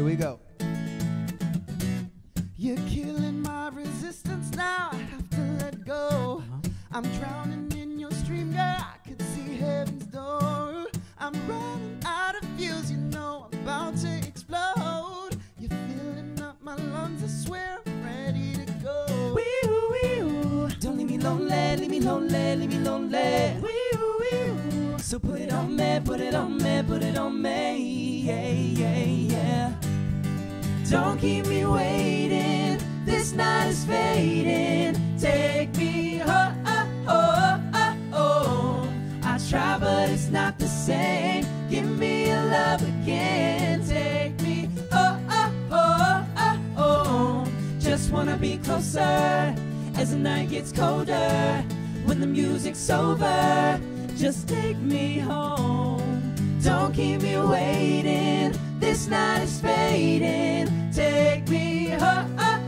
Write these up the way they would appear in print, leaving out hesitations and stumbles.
Here we go. You're killing my resistance now. I have to let go. I'm drowning in your stream, girl. I could see heaven's door. I'm running out of fuels, you know I'm about to explode. You're filling up my lungs, I swear I'm ready to go. Wee-oo, wee-oo. Don't leave me lonely, leave me lonely, leave me lonely. Wee-oo, wee-oo. So put it on me, put it on me, put it on me. Yeah, yeah, yeah. Don't keep me waiting, this night is fading. Take me home, I try but it's not the same. Give me your love again. Take me home. Just wanna be closer as the night gets colder. When the music's over, just take me home. Don't keep me waiting, this night is fading. Take me home.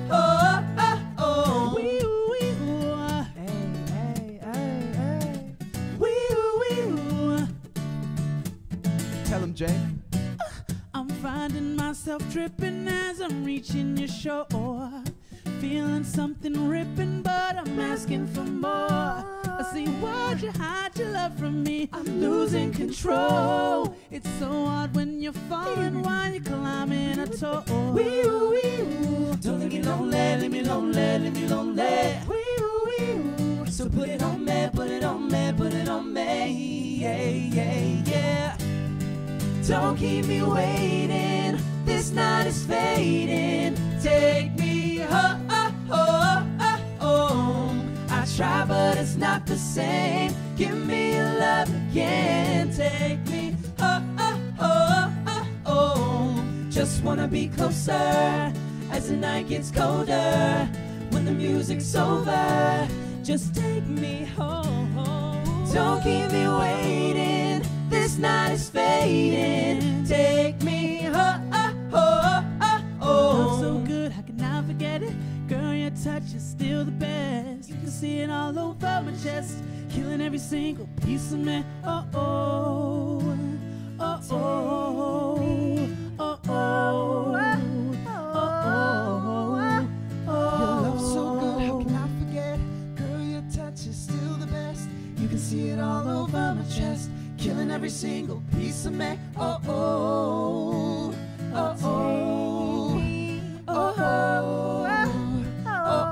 Wee-oo, wee-oo. Hey, hey, hey, hey. Wee-oo, wee-oo. Tell him, Jay. I'm finding myself tripping as I'm reaching your shore. Feeling something ripping, but I'm asking for more. I see, why'd you hide your love from me? I'm losing control. It's so hard when you're falling while you're climbing a tall. Wee-oo, wee-oo. Don't leave me lonely, leave me lonely, leave me lonely. Wee-oo, wee-oo. So put it on me, put it on me, put it on me. Yeah, yeah, yeah. Don't keep me waiting, this night is fading. Take me home. I try but it's not the same. Give me your love again. Take me home. Just wanna be closer as the night gets colder. When the music's over, just take me home. Don't keep me waiting, this night is fading. Take me home. Love so good, how can I forget it? Girl, your touch is still the best. You can see it all over my chest, killing every single piece of me. Oh oh, oh oh, oh oh, oh oh. Your love's so good, how can I forget? Girl, your touch is still the best. You can see it all over my chest, killing every single piece of me. Oh oh, oh oh. Oh, oh,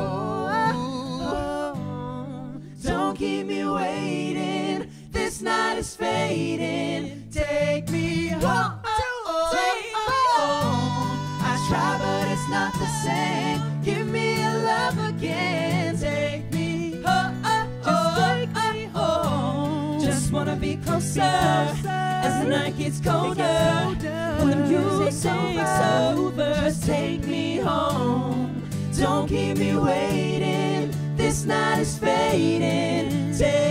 oh, don't keep me waiting, this night is fading. Take me home, take me home. I try but it's not the same. Give me your love again. Take me home, just take me home. Just wanna be closer as the night gets colder. When the music's over, just take me home. Don't keep me waiting, this night is fading. Take